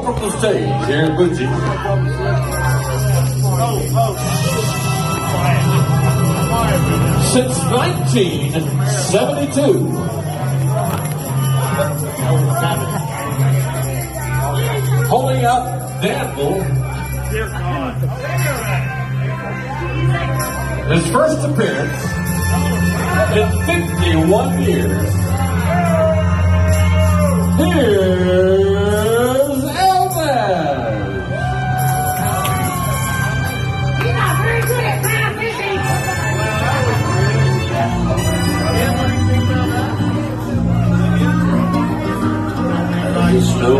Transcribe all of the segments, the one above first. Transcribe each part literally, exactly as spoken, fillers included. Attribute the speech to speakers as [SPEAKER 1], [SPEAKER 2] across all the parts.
[SPEAKER 1] from the stage here in Bootsy. Since nineteen seventy-two. Holding up Danville. His first appearance in fifty-one years. Here's Elvis.
[SPEAKER 2] You're not very good at crowd fishing.
[SPEAKER 1] Snow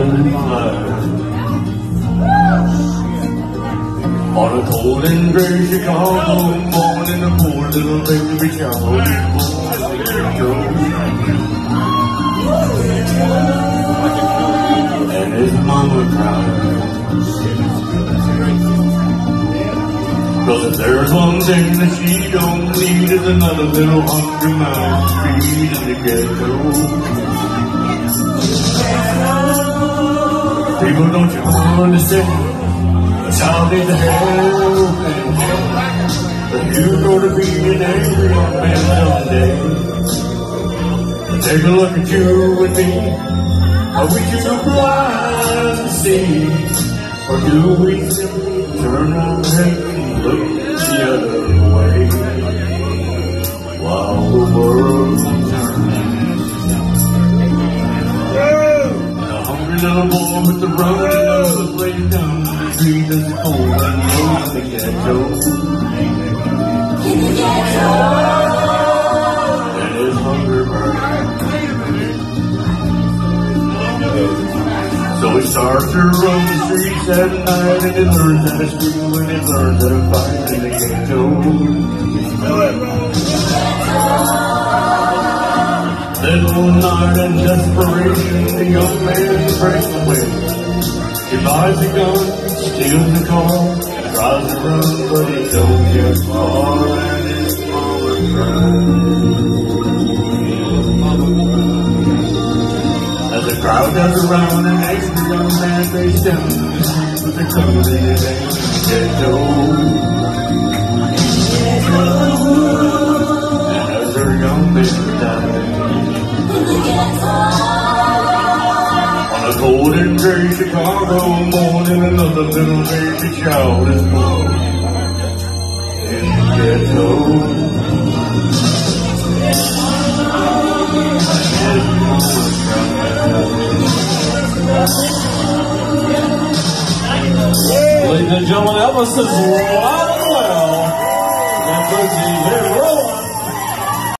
[SPEAKER 1] on a cold and gray Chicago morning, a poor little baby child is born and his mama cried. Cause if there's one thing that she don't need is another little hungry mouth to feed in the ghetto. People, don't you understand? A child needs help, but you're gonna be an angry young man someday. Take a look at you and me. Are we too blind to see? Or do we simply turn our head and look the other way? While the world turns. Little boy with the road nose laid down the street that's cold and knows the ghetto. In the ghetto. And his hunger burns. So he starts to run the streets at night, and he learns how to scream and he learns how to fight in the ghetto. Then one night in desperation, the young man breaks away. He buys a gun, steals the car, tries to run, but he don't get far, and his mama cries. As the crowd comes around and makes the young man face down, with the gun in his hand, ghetto. And as her young man dies, on a cold and gray Chicago morning, another little baby child is born in the ghetto. Ladies and gentlemen, Elvis is alive and well. And Bootsy, here, roll on.